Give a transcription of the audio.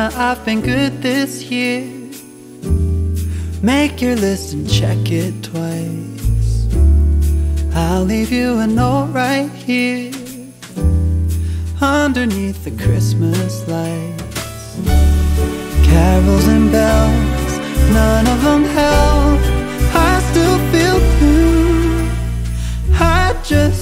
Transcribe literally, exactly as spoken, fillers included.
Santa, I've been good this year. Make your list and check it twice. I'll leave you a note right here underneath the Christmas lights. Carols and bells, none of them help. I still feel blue. I just